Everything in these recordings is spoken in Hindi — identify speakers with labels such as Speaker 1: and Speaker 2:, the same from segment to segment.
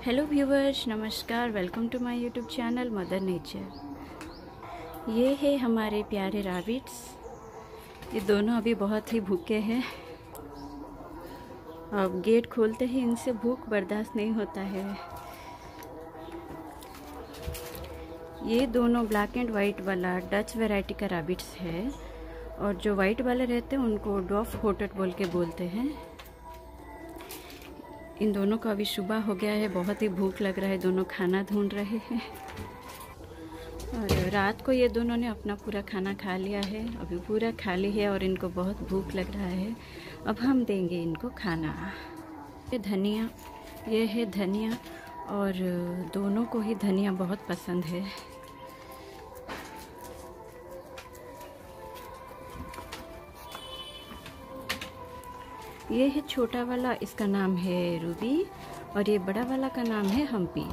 Speaker 1: हेलो व्यूवर्स, नमस्कार। Welcome to my YouTube channel mother nature. ये है हमारे प्यारे रैबिट्स। ये दोनों अभी बहुत ही भूखे हैं। अब गेट खोलते ही इनसे भूख बर्दाश्त नहीं होता है। ये दोनों ब्लैक एंड वाइट वाला डच वैरायटी का रैबिट्स है, और जो वाइट वाले रहते हैं उनको डॉफ होटेट बोल के बोलते हैं। इन दोनों को अभी सुबह हो गया है, बहुत ही भूख लग रहा है, दोनों खाना ढूंढ रहे हैं। और रात को ये दोनों ने अपना पूरा खाना खा लिया है, अभी पूरा खाली है और इनको बहुत भूख लग रहा है। अब हम देंगे इनको खाना। ये धनिया, ये है धनिया, और दोनों को ही धनिया बहुत पसंद है। ये है छोटा वाला, इसका नाम है रूबी, और ये बड़ा वाला का नाम है हम्पी।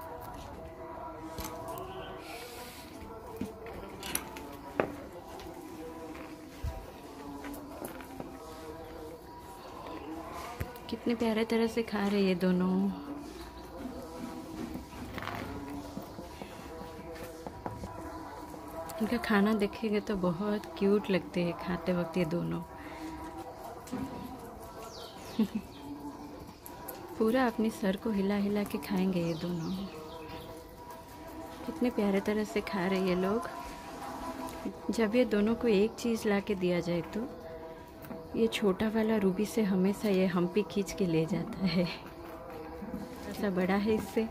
Speaker 1: कितने प्यारे तरह से खा रहे ये दोनों। इनका खाना देखेंगे तो बहुत क्यूट लगते हैं खाते वक्त ये दोनों। पूरा अपने सर को हिला हिला के खाएंगे ये दोनों। कितने प्यारे तरह से खा रहे ये लोग। जब ये दोनों को एक चीज़ ला के दिया जाए तो ये छोटा वाला रूबी से हमेशा ये हम्पी खींच के ले जाता है। ऐसा बड़ा है इससे।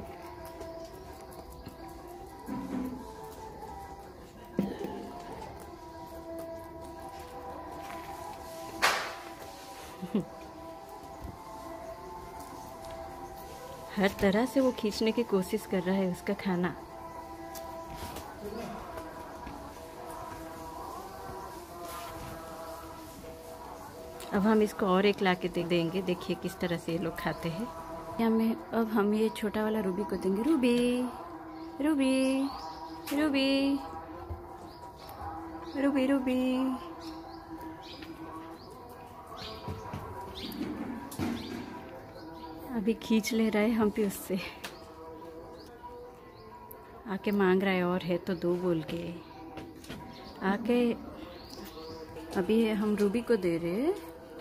Speaker 1: हर तरह से वो खींचने की कोशिश कर रहा है उसका खाना। अब हम इसको और एक ला के देंगे, देखिए किस तरह से ये लोग खाते हैं। अब हम ये छोटा वाला रूबी को देंगे। Ruby, Ruby, Ruby, Ruby, Ruby. अभी खींच ले रहा है हम भी उससे। आके मांग रहा है और है तो दो बोल के आके। अभी हम रूबी को दे रहे हैं।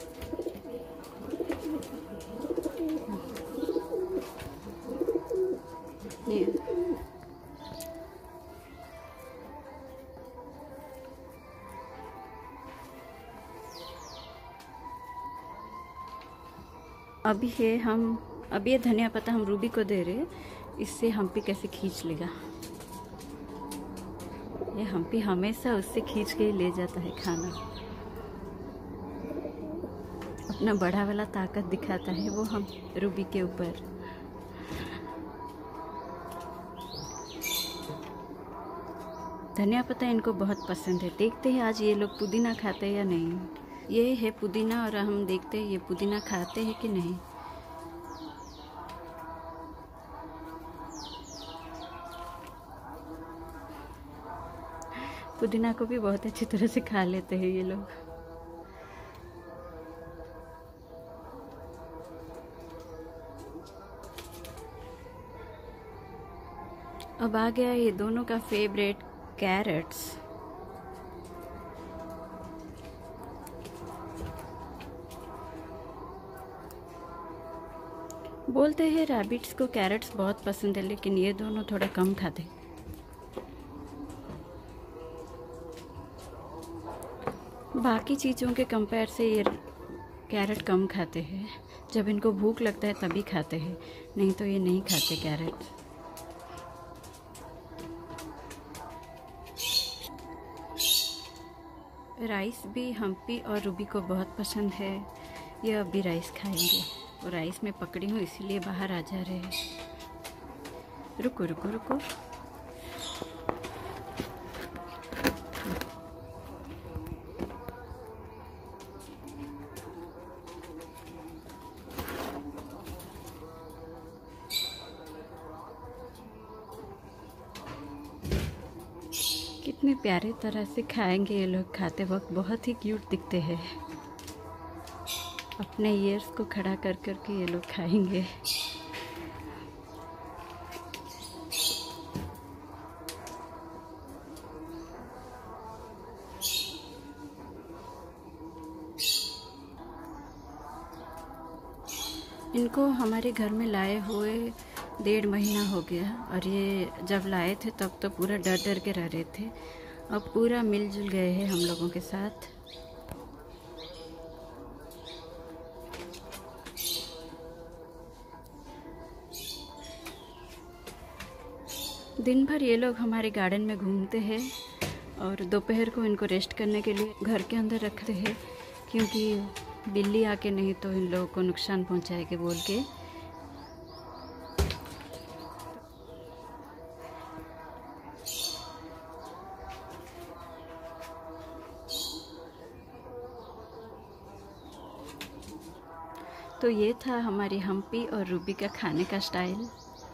Speaker 1: अभी ये धनिया पत्ता हम रूबी को दे रहे हैं। इससे हम्पी कैसे खींच लेगा। ये हम्पी हमेशा उससे खींच के ले जाता है खाना। अपना बड़ा वाला ताकत दिखाता है वो हम रूबी के ऊपर। धनिया पत्ता इनको बहुत पसंद है। देखते हैं आज ये लोग पुदीना खाते हैं या नहीं। ये है पुदीना, और हम देखते हैं ये पुदीना खाते हैं कि नहीं। पुदीना को भी बहुत अच्छी तरह से खा लेते हैं ये लोग। अब आ गया ये दोनों का फेवरेट, कैरेट्स। बोलते हैं रैबिट्स को कैरेट्स बहुत पसंद है, लेकिन ये दोनों थोड़ा कम खाते। बाकी चीज़ों के कंपेयर से ये कैरेट कम खाते हैं। जब इनको भूख लगता है तभी खाते हैं, नहीं तो ये नहीं खाते कैरेट। राइस भी हम्पी और रूबी को बहुत पसंद है। ये अभी राइस खाएंगे, और राइस में पकड़ी हूँ इसीलिए बाहर आ जा रहे हैं। रुको रुको रुको। कितने प्यारे तरह से खाएंगे ये लोग। खाते वक्त बहुत ही क्यूट दिखते हैं। अपने ईयर्स को खड़ा कर कर के ये लोग खाएंगे। इनको हमारे घर में लाए हुए 1.5 महीना हो गया, और ये जब लाए थे तब तो पूरा डर डर के रह रहे थे। अब पूरा मिलजुल गए हैं हम लोगों के साथ। दिन भर ये लोग हमारे गार्डन में घूमते हैं, और दोपहर को इनको रेस्ट करने के लिए घर के अंदर रखते हैं, क्योंकि बिल्ली आके नहीं तो इन लोगों को नुकसान पहुंचाएगी बोल के। तो ये था हमारी हम्पी और रूबी का खाने का स्टाइल।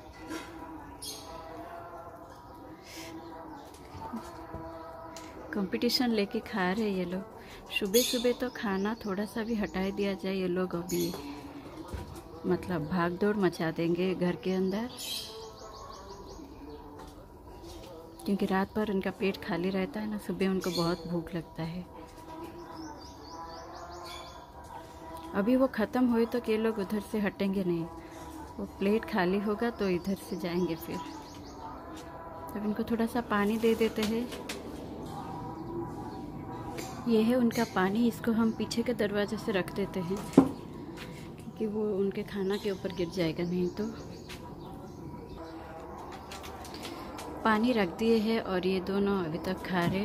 Speaker 1: कंपटीशन लेके खा रहे ये लोग। सुबह सुबह तो खाना थोड़ा सा भी हटा दिया जाए, ये लोग अभी मतलब भाग दौड़ मचा देंगे घर के अंदर, क्योंकि रात भर उनका पेट खाली रहता है ना, सुबह उनको बहुत भूख लगता है। अभी वो ख़त्म हुए तो ये लोग उधर से हटेंगे नहीं, वो प्लेट खाली होगा तो इधर से जाएंगे। फिर अब इनको थोड़ा सा पानी दे देते हैं। ये है उनका पानी, इसको हम पीछे के दरवाजे से रख देते हैं, क्योंकि वो उनके खाना के ऊपर गिर जाएगा नहीं तो। पानी रख दिए हैं और ये दोनों अभी तक खा रहे।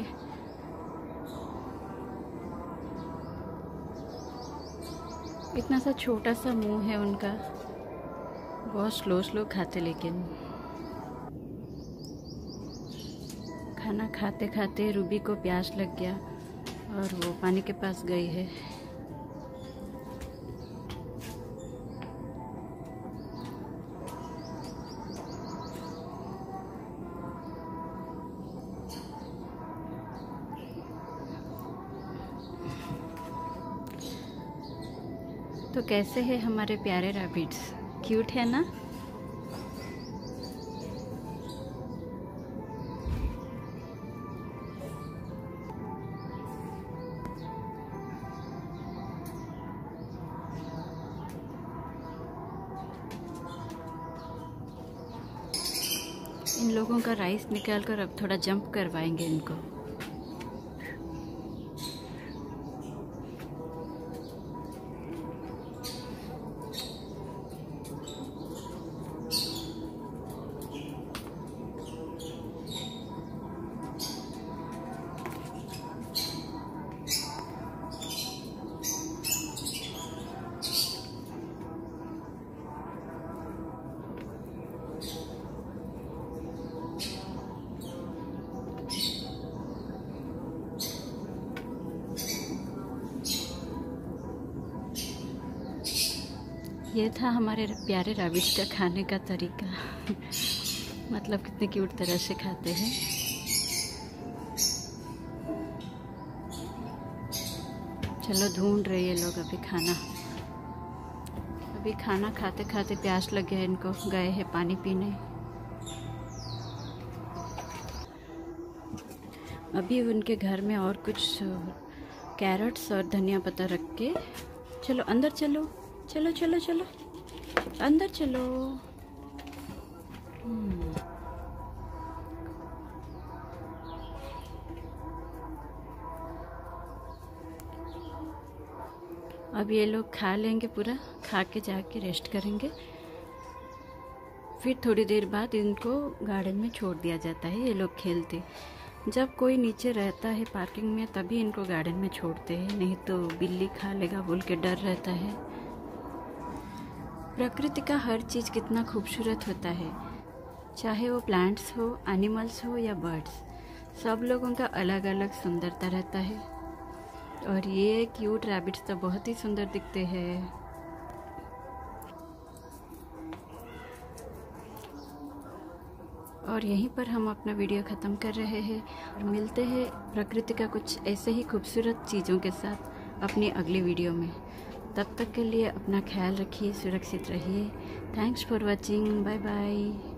Speaker 1: इतना सा छोटा सा मुंह है उनका, बहुत स्लो स्लो खाते। लेकिन खाना खाते खाते रूबी को प्यास लग गया और वो पानी के पास गई है। तो कैसे है हमारे प्यारे रैबिट्स, क्यूट है ना? इन लोगों का राइस निकाल कर अब थोड़ा जंप करवाएंगे इनको। ये था हमारे प्यारे रैबिट्स का खाने का तरीका। मतलब कितने क्यूट तरह से खाते हैं। चलो ढूंढ रहे ये लोग अभी खाना। अभी खाना खाते खाते प्यास लग गया इनको, गए हैं पानी पीने। अभी उनके घर में और कुछ कैरेट्स और धनिया पत्ता रख के, चलो अंदर चलो, चलो चलो चलो अंदर चलो। अब ये लोग खा लेंगे, पूरा खा के जाके रेस्ट करेंगे। फिर थोड़ी देर बाद इनको गार्डन में छोड़ दिया जाता है। ये लोग खेलते, जब कोई नीचे रहता है पार्किंग में तभी इनको गार्डन में छोड़ते हैं, नहीं तो बिल्ली खा लेगा बोल के डर रहता है। प्रकृति का हर चीज़ कितना खूबसूरत होता है, चाहे वो प्लांट्स हो, एनिमल्स हो या बर्ड्स, सब लोगों का अलग अलग सुंदरता रहता है। और ये क्यूट रैबिट्स तो बहुत ही सुंदर दिखते हैं। और यहीं पर हम अपना वीडियो ख़त्म कर रहे हैं और मिलते हैं प्रकृति का कुछ ऐसे ही खूबसूरत चीज़ों के साथ अपनी अगली वीडियो में। तब तक के लिए अपना ख्याल रखिए, सुरक्षित रहिए। Thanks for watching, bye bye.